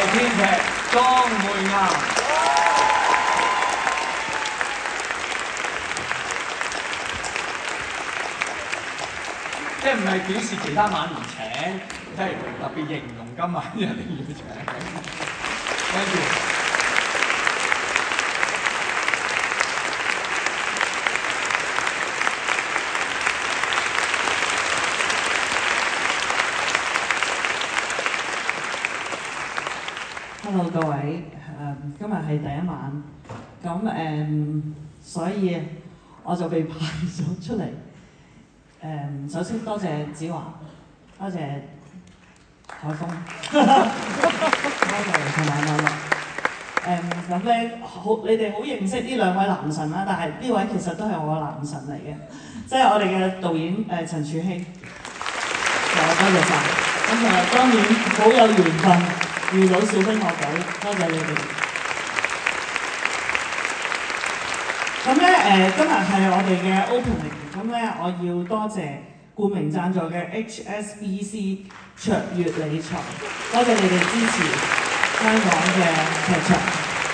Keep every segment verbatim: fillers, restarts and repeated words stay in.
編劇莊梅岩。即係唔係表示其他晚唔請，即係特別形容今晚一定要請。Thank you。 Hello 各位，誒、呃、今日係第一晚，咁誒、呃、所以我就被派咗出嚟。誒、呃、首先多謝子華，多謝海峰，多謝同埋網絡。誒咁咧好，你哋好認識呢兩位男神啦，但係呢位其實都係我嘅男神嚟嘅，即係我哋嘅導演誒、呃、陳柱希，多謝晒。咁誒當然好有緣分。遇到小兵樂隊，多謝你哋。咁咧誒，今日係我哋嘅 opening， 咁咧我要多謝冠名贊助嘅 H S B C 卓越理財，多謝你哋支持香港嘅劇場。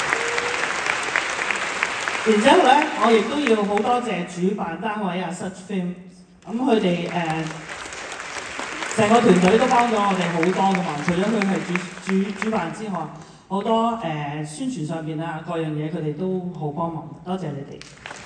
然之後咧，我亦都要好多謝主辦單位啊 Such Film， 咁佢哋誒。成個團隊都幫咗我哋好多噶嘛，除咗佢係主主主辦之外，好多誒、呃、宣傳上邊啊各樣嘢佢哋都好幫忙，多謝你哋。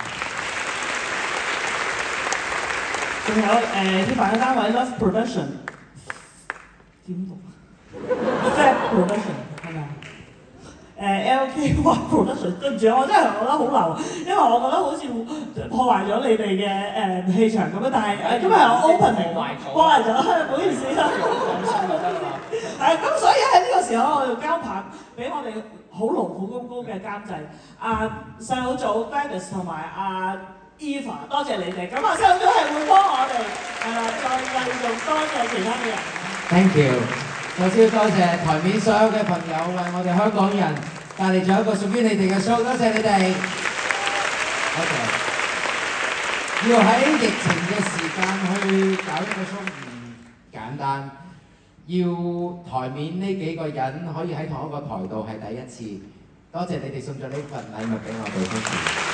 仲有誒協辦嘅單位 Love Production， 點讀 ？Fab Production 係咪啊？誒 L K Y Production， 對唔住我真係覺得好流，因為我覺得好似破壞咗你哋嘅誒氣場咁樣，但係誒今日有 opening 破壞咗，唔好意思啦。係咁，所以喺呢個時候我就交棒俾我哋好勞苦功高嘅監製阿細佬組 Gladys 同埋阿 Eva， 多謝你哋。咁啊細佬組係會幫我哋係啦，再繼續多謝其他嘅人。 Thank you。首先多謝台面所有嘅朋友為我哋香港人帶嚟咗一個屬於你哋嘅 show， 多謝你哋。OK。要喺疫情嘅時間去搞一個 show 唔簡單，要台面呢幾個人可以喺同一個台度係第一次，多謝你哋送咗呢份禮物俾我哋。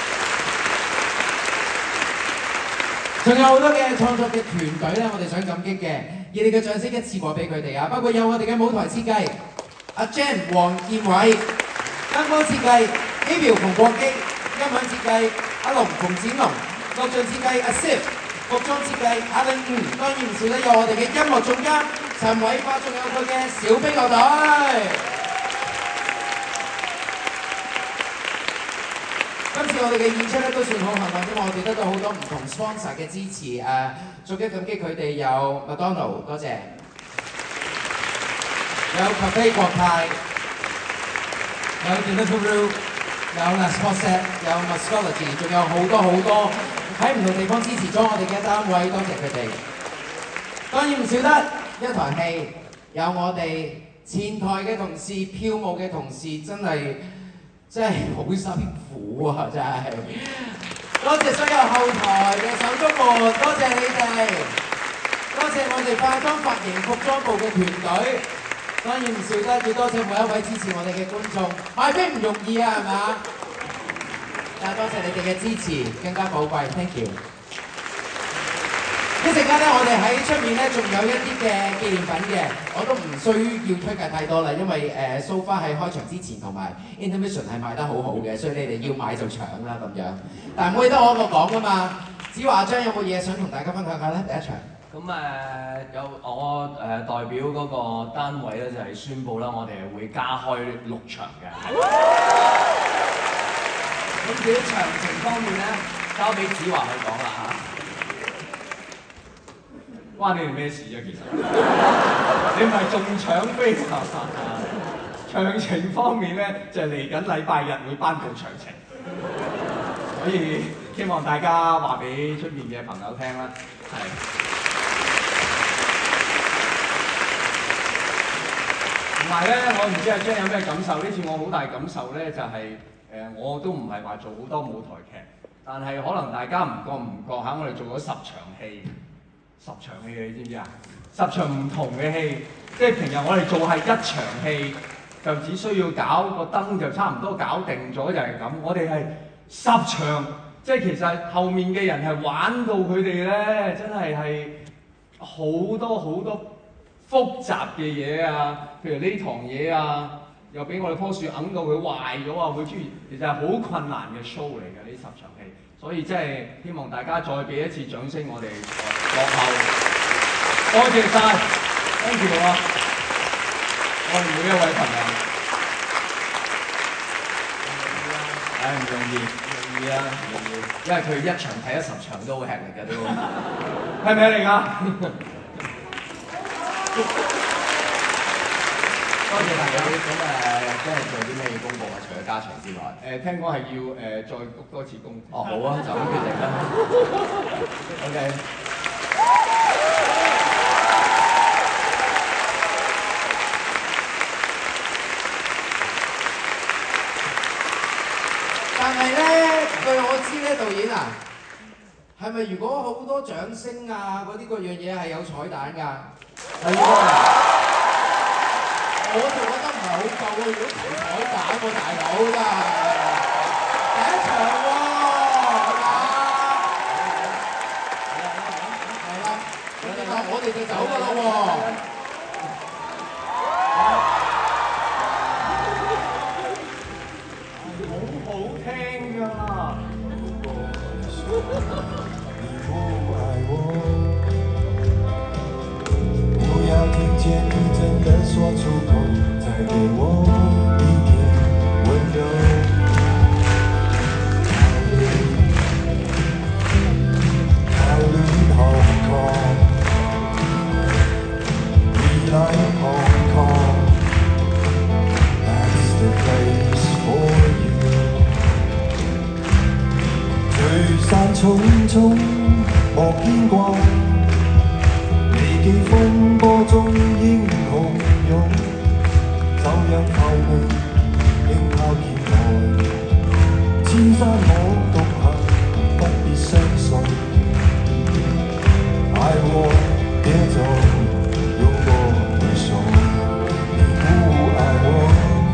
仲有好多嘅創作嘅團隊咧，我哋想感激嘅，以你嘅掌聲一次過俾佢哋啊！包括有我哋嘅舞台設計阿 Jen 黃建偉，燈光設計 Gabriel 馮國基，音響設計阿龍馮展龍，錄像設計阿 Sif， 服裝設計阿令吳，當然唔少得有我哋嘅音樂總監陳偉發，仲有佢嘅小兵樂隊。今次我哋嘅演出咧都算好幸運，因為我哋得到好多唔同 sponsor 嘅支持，誒，逐一感激佢哋有麥當勞，多謝，有 Cafe 國泰，有 Deliveroo， 有 La Sportset， 有 Muscology， 仲有好多好多喺唔同地方支持咗我哋嘅單位，多謝佢哋。當然唔少得一台戲，有我哋前台嘅同事、票務嘅同事，真係〜真係好辛苦啊！真係，多謝所有後台嘅手足們，多謝你哋，多謝我哋化妝、髮型、服裝部嘅團隊，當然唔少得要多謝每一位支持我哋嘅觀眾，買飛唔容易啊，係嘛？但係多謝你哋嘅支持，更加寶貴 ，thank you。一陣間咧，我哋喺出面咧，仲有一啲嘅紀念品嘅，我都唔需要推介太多啦，因為誒 so far 喺開場之前同埋 intermission 係賣得好好嘅，所以你哋要買就搶啦咁樣。但係唔可以得我一個講噶嘛。子華張有冇嘢想同大家分享下咧？第一場。咁誒、呃、有我誒、呃、代表嗰個單位咧，就係、是、宣佈啦，我哋係會加開六場嘅。咁至於詳情方面咧，交俾子華去講啦嚇。關你哋咩事啊？其實你唔係仲搶飛啊？詳情方面咧，就嚟緊禮拜日會頒布詳情，所以希望大家話俾出面嘅朋友聽啦。係。同埋咧，我唔知阿 Jen 有咩感受？呢次我好大感受咧，就係、是、誒、呃，我都唔係話做好多舞台劇，但係可能大家唔覺唔覺嚇，我哋做咗十場戲。十場戲你知唔知啊？十場唔同嘅戲，即係平日我哋做係一場戲， 就只需要搞個燈就差唔多搞定咗，就係咁。我哋係十場，即係其實後面嘅人係玩到佢哋咧，真係係好多好多複雜嘅嘢啊，譬如呢堂嘢啊，又俾我哋棵樹揞到佢壞咗啊，會出現，其實係好困難嘅 show 嚟嘅呢十場戲，所以真係希望大家再俾一次掌聲，我哋幕後，多謝晒 ，thank you 啊！我哋每一位朋友，唉唔容易，唔容易啊，唔容易，因為佢一場睇咗十場都好吃力㗎都，係咪嚟㗎？多謝大家。咁誒，即係做啲咩要公佈啊？除咗加場之外，誒聽講係要誒再谷多次工。哦，好啊，就咁決定啦。OK。 但係咧，據我知咧，導演啊，係咪如果好多掌聲啊嗰啲嗰樣嘢係有彩蛋㗎？係喎。我就覺得唔係好夠喎，如果提彩蛋喎，大佬真係第一場喎，係嘛？係啦，咁但係我哋就走㗎啦喎。好好聽㗎。 不要聽見你真的說出口，再給我一點溫柔。考慮 Hong Kong， 未來 Hong Kong， That's the place for you。聚散匆匆莫牽掛。記風波中英雄勇，走入後面應靠肩來，千山我獨行，不必相信。愛我別走，有我會守，你不愛我，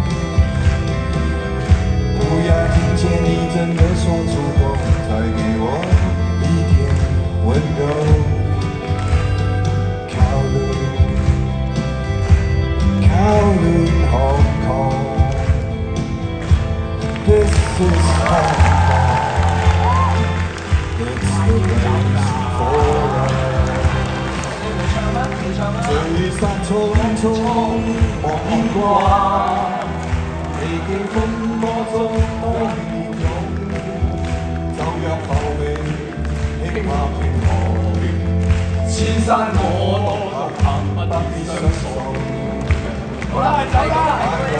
不要聽見你真的說出口，再給我一點溫柔。Kowloon, Hong Kong. This is Hong Kong. It's the place for us. 聚散匆匆莫牽掛，未記風波中多英勇，就讓後面輕拍平河，千山我獨行，不必相送。好啦，走啦！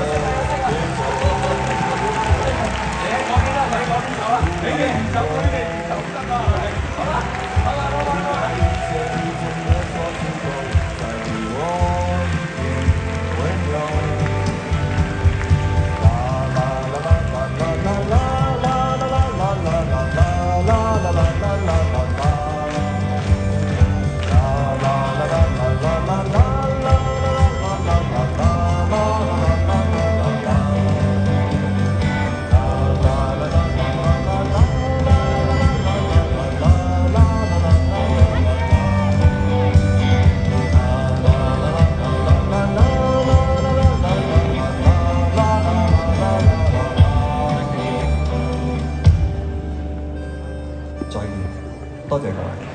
你講邊啦？你講邊走啦？你哋唔走，佢哋唔走得啊！好啦，好啦，好啦，好啦！再見，多謝各位。